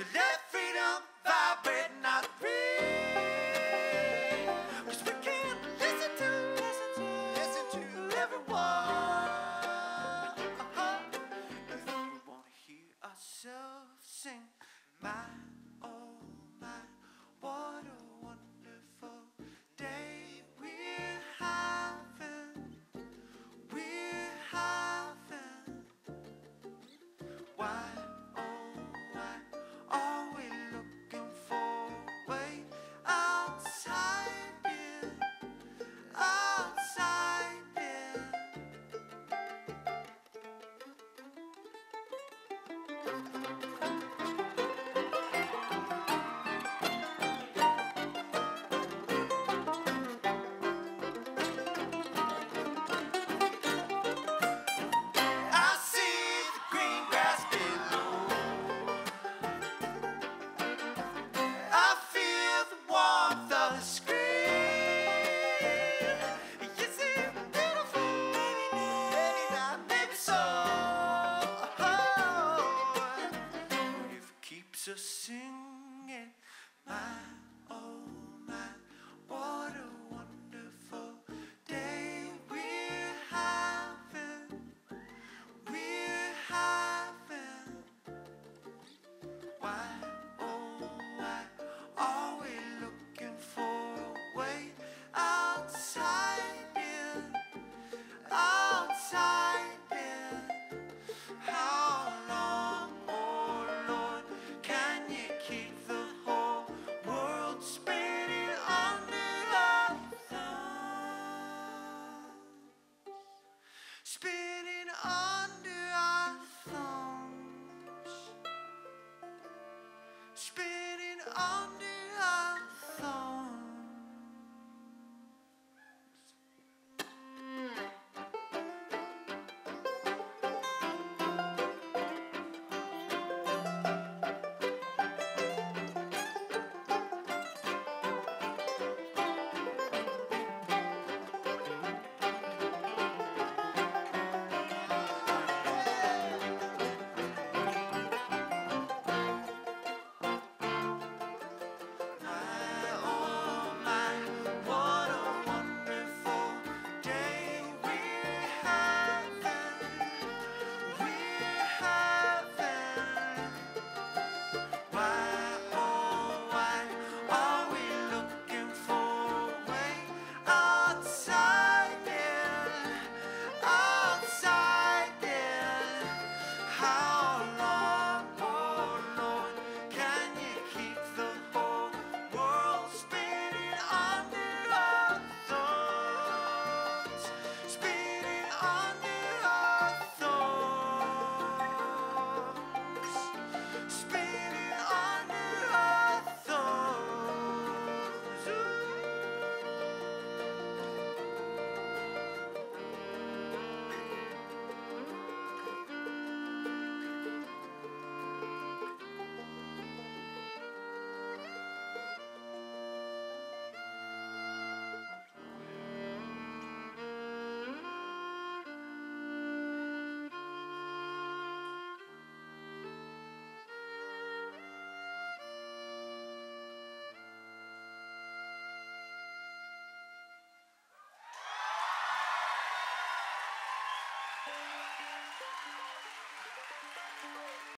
to let freedom vibrate, not breathe. 'Cause we can't listen to everyone. If we wanna hear ourselves sing, my oh my, what a wonderful day we're having. We're having. Why, oh why, are we looking for a way outside here, outside here? I see the green grass below. I feel the warmth of the screen. Yes, it's beautiful, maybe so. If it keeps us singing, my oh my, what a wonderful day we're having. We're having. Why, oh why, are we looking for a way outside here, outside here? How long, oh Lord, can you keep the whole world spinning under our thumbs? Spinning under our thumbs. Spinning under